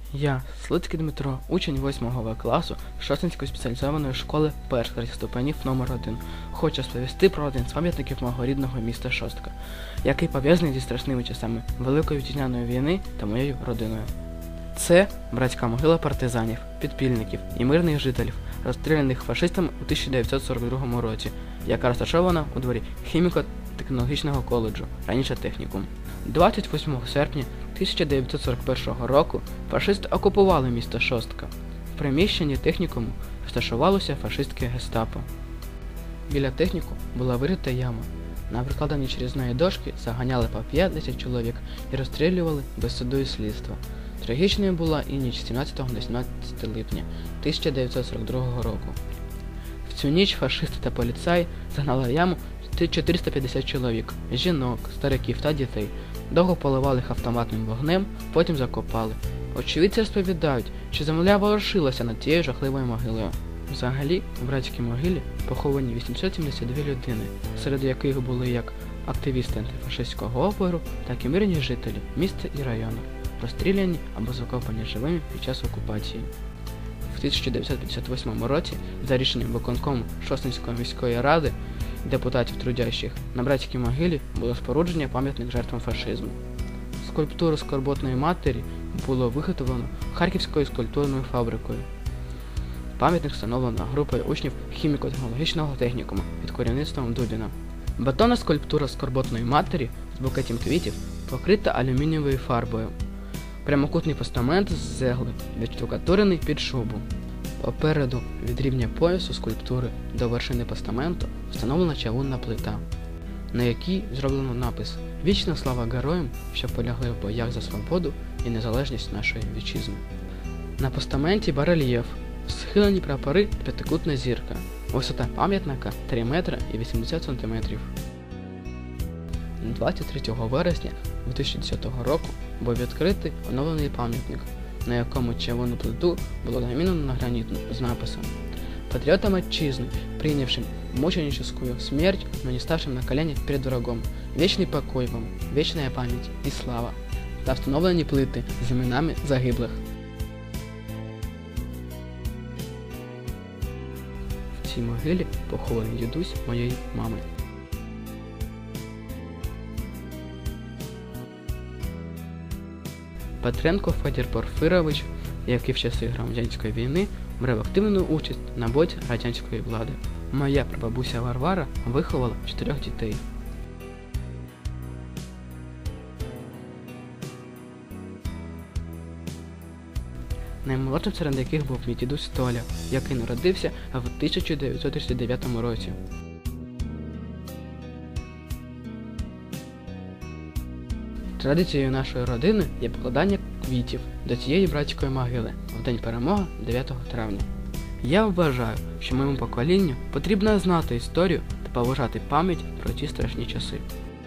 Я, Слуцький Дмитро, учень 8 В класу Шосткинської спеціалізованої школи перших ступенів номер 1, хочу розповісти про один з пам'ятників мого рідного міста Шостка, який пов'язаний зі страшними часами Великої Вітчизняної війни та моєю родиною. Це братська могила партизанів, підпільників і мирних жителів, розстріляних фашистами у 1942 році, яка розташована у дворі хіміко-технологічного коледжу, раніше технікум. 28 серпня 1941 року фашисти окупували місто Шостка. В приміщенні технікуму розташувалося фашистське гестапо. Біля техніку була вирита яма. На прикладенні через неї дошки заганяли по 50 чоловік і розстрілювали без суду і слідства. Трагічною була і ніч 17 на 17 липня 1942 року. В цю ніч фашисти та поліцаї загнали в яму 450 чоловік, жінок, стариків та дітей. Довго поливали їх автоматним вогнем, потім закопали. Очевидці розповідають, що земля ворушилася над тією жахливою могилою. Взагалі, в братській могилі поховані 872 людини, серед яких були як активісти антифашистського опору, так і мирні жителі міста і району, розстріляні або закопані живими під час окупації. В 1958 році, за рішенням виконкому Шосткинської міської ради, депутатів трудящих, на братській могилі було спорудження пам'ятник жертвам фашизму. Скульптуру Скорботної матері було виготовлено Харківською скульптурною фабрикою. Пам'ятник встановлено групою учнів хіміко-технологічного технікуму під керівництвом Дубіна. Бетонна скульптура Скорботної матері з букетом квітів покрита алюмінієвою фарбою. Прямокутний постамент з цегли відштукатурений під шубу. Попереду від рівня поясу скульптури до вершини постаменту встановлена чавунна плита, на якій зроблено напис «Вічна слава героям, що полягли в боях за свободу і незалежність нашої вітчизни». На постаменті барельєф, схилені прапори, п'ятикутна зірка, висота пам'ятника 3 метри і 80 сантиметрів. 23 вересня 2010 року був відкритий оновлений пам'ятник, на якому чавунну плиту було замінено на гранітну з написом «Патриотам отчизны, принявшим мученическую смерть, но не ставшим на колени перед врагом, вечный покой вам, вечная память і слава» та встановлені плити з іменами загиблих. В цій могилі похований дідусь моєї мами. Петренко Федір Порфирович, який в часи громадянської війни брав активну участь на боці радянської влади. Моя прабабуся Варвара виховала 4 дітей. Наймолодшим серед яких був мій дідусь Толя, який народився в 1939 році. Традицією нашої родини є покладання квітів до цієї братської могили в День перемоги 9 травня. Я вважаю, що моєму поколінню потрібно знати історію та поважати пам'ять про ті страшні часи.